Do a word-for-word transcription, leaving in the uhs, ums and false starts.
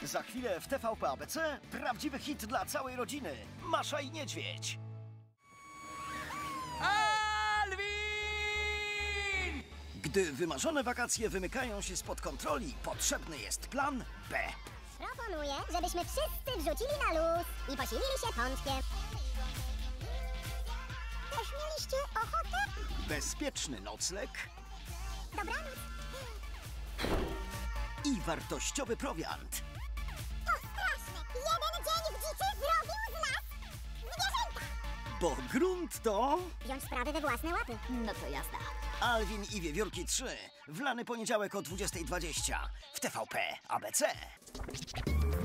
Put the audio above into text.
Za chwilę w T V P A B C prawdziwy hit dla całej rodziny. Masza i Niedźwiedź. Alvin! Gdy wymarzone wakacje wymykają się spod kontroli, potrzebny jest plan B. Proponuję, żebyśmy wszyscy wrzucili na luz i posilili się pączkiem. Też mieliście ochotę? Bezpieczny nocleg Dobranoc. i wartościowy prowiant. To straszne! Jeden dzień w dziczy zrobił z nas zwierzęta! Bo grunt to... Wziąć sprawy we własne łapy. No to jazda. Alvin i Wiewiórki trzy. W lany poniedziałek o dwudziestej dwadzieścia w T V P A B C.